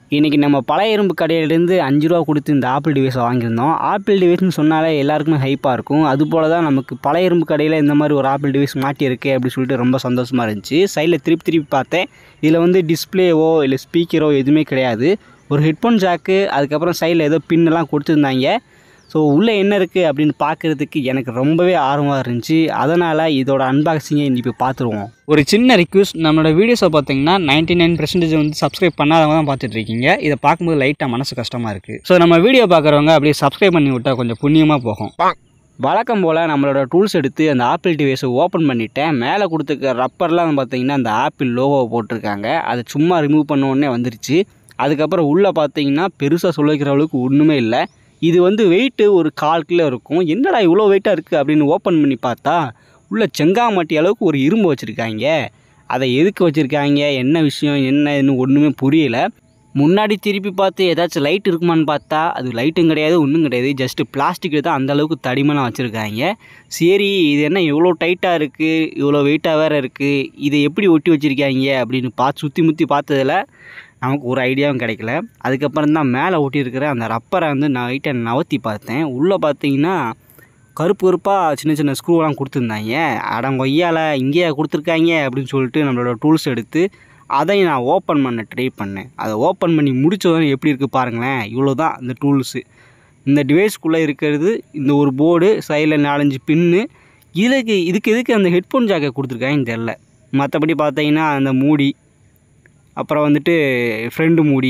இன்றைக்கி நம்ம பழைய இரும்பு கடையிலேருந்து 5 ரூபா கொடுத்து இந்த ஆப்பிள் டிவைஸை வாங்கியிருந்தோம். ஆப்பிள் டிவைஸ்னு சொன்னாலே எல்லாருக்குமே ஹைப்பாக இருக்கும். அதுபோல் தான் நமக்கு பழைய இரும்பு கடையில் இந்த மாதிரி ஒரு ஆப்பிள் டிவைஸ் மாட்டியிருக்கு அப்படின்னு சொல்லிட்டு ரொம்ப சந்தோஷமாக இருந்துச்சு. சைடில் திருப்பி பார்த்தேன். இதில் வந்து டிஸ்பிளேவோ இல்லை ஸ்பீக்கரோ எதுவுமே கிடையாது. ஒரு ஹெட்ஃபோன் ஜாக்கு, அதுக்கப்புறம் சைடில் ஏதோ பின்னெல்லாம் கொடுத்துருந்தாங்க. ஸோ உள்ளே என்ன இருக்குது அப்படின்னு பார்க்குறதுக்கு எனக்கு ரொம்பவே ஆர்வமாக இருந்துச்சு. அதனால் இதோட அன்பாக்சிங்கை இப்போ பார்த்துருவோம். ஒரு சின்ன ரிக்வெஸ்ட், நம்மளோட வீடியோஸை பார்த்தீங்கன்னா 99% வந்து சப்ஸ்கிரைப் பண்ணாதவங்க தான் பார்த்துட்ருக்கீங்க. இதை பார்க்கும்போது லைட்டாக மனசு கஷ்டமாக இருக்குது. ஸோ நம்ம வீடியோ பார்க்குறவங்க அப்படியே சப்ஸ்கிரைப் பண்ணி விட்டால் கொஞ்சம் புண்ணியமாக போகும். வழக்கம் போல் நம்மளோட டூல்ஸ் எடுத்து அந்த ஆப்பிள் டிவைஸை ஓப்பன் பண்ணிவிட்டேன். மேலே கொடுத்துருக்க ரப்பர்லாம் பார்த்தீங்கன்னா அந்த ஆப்பிள் லோகோவை போட்டிருக்காங்க. அதை சும்மா ரிமூவ் பண்ண உடனே வந்துருச்சு. அதுக்கப்புறம் உள்ளே பார்த்தீங்கன்னா பெருசாக சொல்லிக்கிற அளவுக்கு ஒன்றுமே இல்லை. இது வந்து வெயிட்டு ஒரு 1/4 கிலோ இருக்கும். என்னடா இவ்வளோ வெயிட்டாக இருக்குது அப்படின்னு ஓப்பன் பண்ணி பார்த்தா உள்ளே செங்காமட்டி அளவுக்கு ஒரு இரும்பு வச்சுருக்காங்க. அதை எதுக்கு வச்சுருக்காங்க, என்ன விஷயம், என்னன்னு ஒன்றுமே புரியலை. முன்னாடி திருப்பி பார்த்து ஏதாச்சும் லைட் இருக்குமான்னு பார்த்தா அது லைட்டும் கிடையாது, ஒன்றும் கிடையாது. ஜஸ்ட்டு பிளாஸ்டிக்கு தான் அந்தளவுக்கு தடிமனாக வச்சுருக்காங்க. சரி, இது என்ன இவ்வளோ டைட்டாக இருக்குது, இவ்வளோ வெயிட்டாக வேறு இருக்குது, இதை எப்படி ஒட்டி வச்சுருக்காங்க அப்படின்னு சுற்றி முற்றி பார்த்ததில் நமக்கு ஒரு ஐடியாவும் கிடைக்கல. அதுக்கப்புறம் தான் மேலே ஒட்டியிருக்கிற அந்த ரப்பரை வந்து நைட்டை நவர்த்தி பார்த்தேன். உள்ளே பார்த்தீங்கன்னா கருப்பாக சின்ன சின்ன ஸ்க்ரூவெலாம் கொடுத்துருந்தாங்க. அடங்கொய்யால் இங்கேயே கொடுத்துருக்காங்க அப்படின்னு சொல்லிட்டு நம்மளோட டூல்ஸ் எடுத்து அதை நான் ஓப்பன் பண்ண ட்ரை பண்ணேன். அதை ஓப்பன் பண்ணி முடித்ததும் எப்படி இருக்குது பாருங்களேன். இவ்வளோ தான் இந்த டூல்ஸு. இந்த டிவைஸ்க்குள்ளே இருக்கிறது இந்த ஒரு போர்டு, சைடில் 4-5 பின்னு. இதுக்கு எதுக்கு அந்த ஹெட்ஃபோன் ஜாக்கை கொடுத்துருக்காங்கன்னு தெரில. மற்றபடி பார்த்தீங்கன்னா அந்த மூடி, அப்புறம் வந்துட்டு ஃப்ரெண்டு மூடி,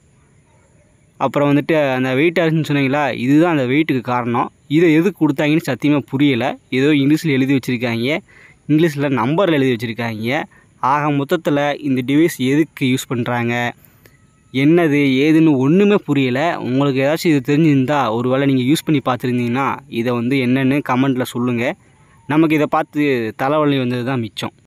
அப்புறம் வந்துட்டு அந்த வெயிட்டாக இருக்குன்னு சொன்னீங்களா, இதுதான் அந்த வெயிட்டுக்கு காரணம். இதை எதுக்கு கொடுத்தாங்கன்னு சத்தியமாக புரியலை. ஏதோ இங்கிலீஷில் எழுதி வச்சுருக்காங்க, இங்கிலீஷில் நம்பரில் எழுதி வச்சுருக்காங்க. ஆக மொத்தத்தில் இந்த டிவைஸ் எதுக்கு யூஸ் பண்ணுறாங்க, என்னது ஏதுன்னு ஒன்றுமே புரியலை. உங்களுக்கு ஏதாச்சும் இது தெரிஞ்சிருந்தால், ஒரு வேளை நீங்கள் யூஸ் பண்ணி பார்த்துருந்தீங்கன்னா இதை வந்து என்னென்னு கமெண்ட்டில் சொல்லுங்கள். நமக்கு இதை பார்த்து தலைவலி வந்தது தான் மிச்சம்.